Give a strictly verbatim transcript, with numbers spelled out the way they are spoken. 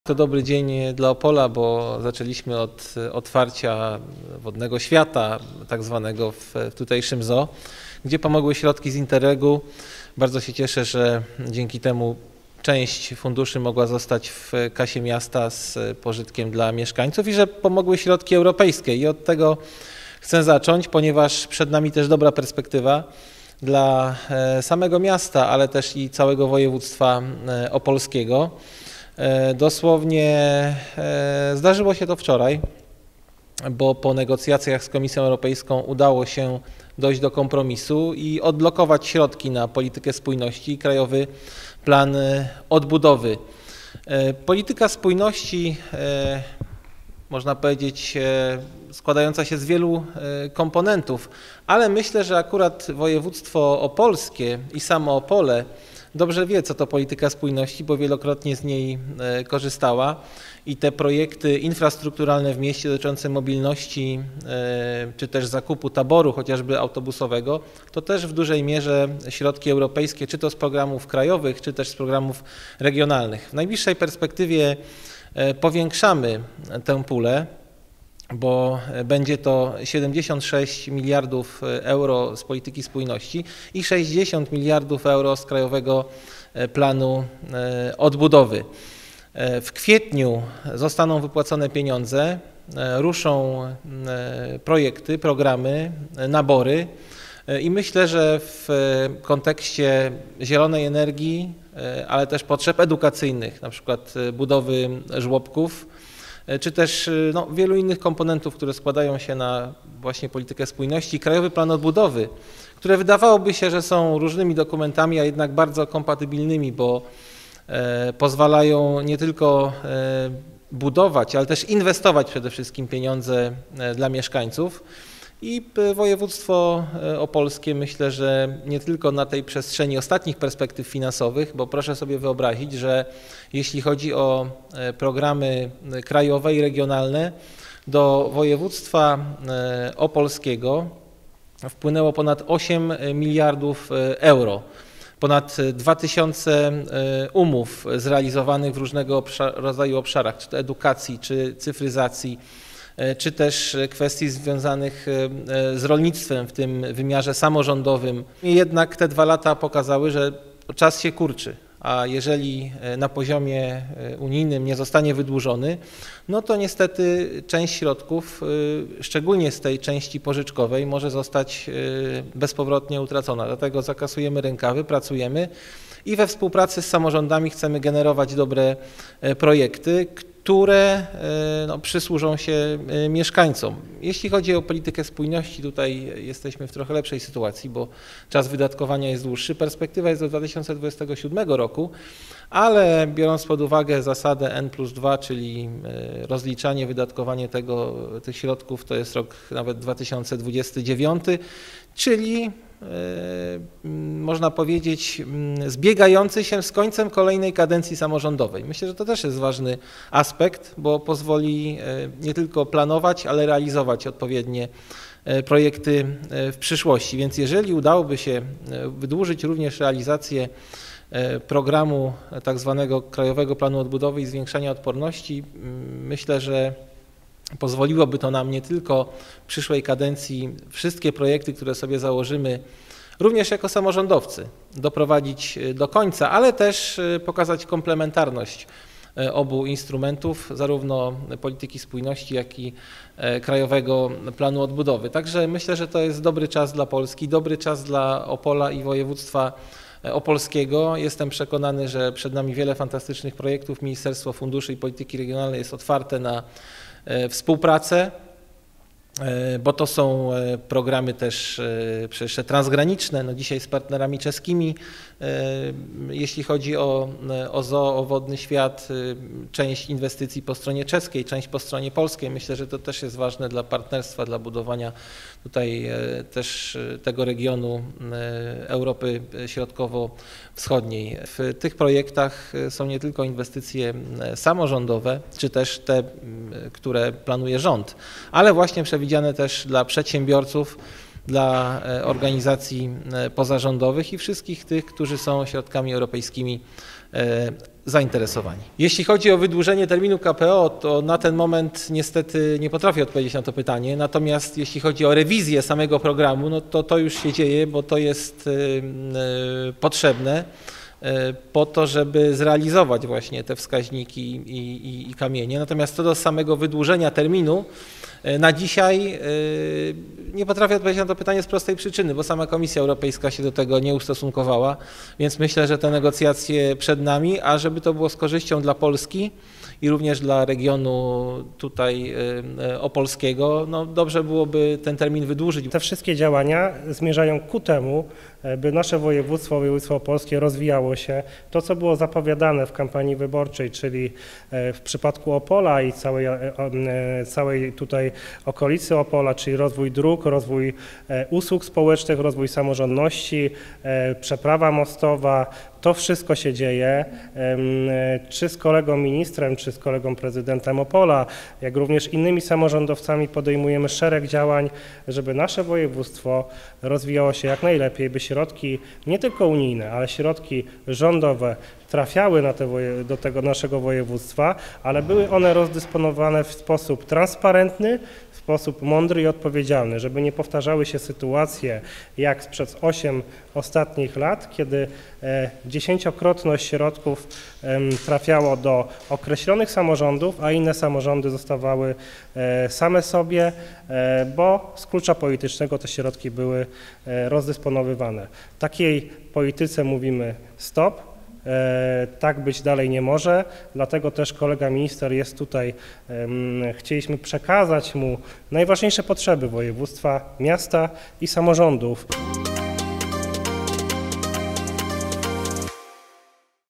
To dobry dzień dla Opola, bo zaczęliśmy od otwarcia wodnego świata, tak zwanego w, w tutejszym zoo, gdzie pomogły środki z Interregu. Bardzo się cieszę, że dzięki temu część funduszy mogła zostać w kasie miasta z pożytkiem dla mieszkańców i że pomogły środki europejskie. I od tego chcę zacząć, ponieważ przed nami też dobra perspektywa dla samego miasta, ale też i całego województwa opolskiego. Dosłownie zdarzyło się to wczoraj, bo po negocjacjach z Komisją Europejską udało się dojść do kompromisu i odblokować środki na politykę spójności i Krajowy Plan Odbudowy. Polityka spójności, można powiedzieć, składająca się z wielu komponentów, ale myślę, że akurat województwo opolskie i samo Opole dobrze wie, co to polityka spójności, bo wielokrotnie z niej korzystała i te projekty infrastrukturalne w mieście dotyczące mobilności czy też zakupu taboru chociażby autobusowego, to też w dużej mierze środki europejskie, czy to z programów krajowych, czy też z programów regionalnych. W najbliższej perspektywie powiększamy tę pulę, bo będzie to siedemdziesiąt sześć miliardów euro z polityki spójności i sześćdziesiąt miliardów euro z Krajowego Planu Odbudowy. W kwietniu zostaną wypłacone pieniądze, ruszą projekty, programy, nabory i myślę, że w kontekście zielonej energii, ale też potrzeb edukacyjnych, na przykład budowy żłobków, czy też no, wielu innych komponentów, które składają się na właśnie politykę spójności. Krajowy Plan Odbudowy, które wydawałoby się, że są różnymi dokumentami, a jednak bardzo kompatybilnymi, bo e, pozwalają nie tylko e, budować, ale też inwestować przede wszystkim pieniądze e, dla mieszkańców. I województwo opolskie myślę, że nie tylko na tej przestrzeni ostatnich perspektyw finansowych, bo proszę sobie wyobrazić, że jeśli chodzi o programy krajowe i regionalne, do województwa opolskiego wpłynęło ponad osiem miliardów euro. Ponad dwa tysiące umów zrealizowanych w różnego rodzaju obszarach, czy to edukacji, czy cyfryzacji, czy też kwestii związanych z rolnictwem w tym wymiarze samorządowym. Jednak te dwa lata pokazały, że czas się kurczy, a jeżeli na poziomie unijnym nie zostanie wydłużony, no to niestety część środków, szczególnie z tej części pożyczkowej, może zostać bezpowrotnie utracona. Dlatego zakasujemy rękawy, pracujemy i we współpracy z samorządami chcemy generować dobre projekty, które no, przysłużą się mieszkańcom. Jeśli chodzi o politykę spójności, tutaj jesteśmy w trochę lepszej sytuacji, bo czas wydatkowania jest dłuższy. Perspektywa jest do dwa tysiące dwudziestego siódmego roku, ale biorąc pod uwagę zasadę N plus dwa, czyli rozliczanie, wydatkowanie tego, tych środków, to jest rok nawet dwa tysiące dwudziesty dziewiąty, czyli można powiedzieć zbiegający się z końcem kolejnej kadencji samorządowej. Myślę, że to też jest ważny aspekt, bo pozwoli nie tylko planować, ale realizować odpowiednie projekty w przyszłości. Więc jeżeli udałoby się wydłużyć również realizację programu tak zwanego Krajowego Planu Odbudowy i zwiększania odporności, myślę, że pozwoliłoby to nam nie tylko w przyszłej kadencji wszystkie projekty, które sobie założymy, również jako samorządowcy, doprowadzić do końca, ale też pokazać komplementarność obu instrumentów, zarówno polityki spójności, jak i Krajowego Planu Odbudowy. Także myślę, że to jest dobry czas dla Polski, dobry czas dla Opola i województwa opolskiego. Jestem przekonany, że przed nami wiele fantastycznych projektów. Ministerstwo Funduszy i Polityki Regionalnej jest otwarte na współpracę, bo to są programy też przecież transgraniczne, no dzisiaj z partnerami czeskimi, jeśli chodzi o, o zoo, o wodny świat, część inwestycji po stronie czeskiej, część po stronie polskiej. Myślę, że to też jest ważne dla partnerstwa, dla budowania tutaj też tego regionu Europy Środkowo-Wschodniej. W tych projektach są nie tylko inwestycje samorządowe, czy też te, które planuje rząd, ale właśnie przewidziane też dla przedsiębiorców, dla organizacji pozarządowych i wszystkich tych, którzy są środkami europejskimi zainteresowani. Jeśli chodzi o wydłużenie terminu K P O, to na ten moment niestety nie potrafię odpowiedzieć na to pytanie. Natomiast jeśli chodzi o rewizję samego programu, no to to już się dzieje, bo to jest potrzebne po to, żeby zrealizować właśnie te wskaźniki i, i, i kamienie. Natomiast co do samego wydłużenia terminu, na dzisiaj nie potrafię odpowiedzieć na to pytanie z prostej przyczyny, bo sama Komisja Europejska się do tego nie ustosunkowała, więc myślę, że te negocjacje przed nami, a żeby to było z korzyścią dla Polski i również dla regionu tutaj opolskiego, no dobrze byłoby ten termin wydłużyć. Te wszystkie działania zmierzają ku temu, by nasze województwo, województwo opolskie rozwijało się. To, co było zapowiadane w kampanii wyborczej, czyli w przypadku Opola i całej, całej tutaj okolicy Opola, czyli rozwój dróg, rozwój usług społecznych, rozwój samorządności, przeprawa mostowa, to wszystko się dzieje, czy z kolegą ministrem, czy z kolegą prezydentem Opola, jak również innymi samorządowcami podejmujemy szereg działań, żeby nasze województwo rozwijało się jak najlepiej, by środki nie tylko unijne, ale środki rządowe trafiały na te, do tego naszego województwa, ale były one rozdysponowane w sposób transparentny, w sposób mądry i odpowiedzialny, żeby nie powtarzały się sytuacje jak sprzed ośmiu ostatnich lat, kiedy dziesięciokrotność środków trafiało do określonych samorządów, a inne samorządy zostawały same sobie, bo z klucza politycznego te środki były rozdysponowywane. Takiej polityce mówimy stop. Tak być dalej nie może, dlatego też kolega minister jest tutaj, chcieliśmy przekazać mu najważniejsze potrzeby województwa, miasta i samorządów.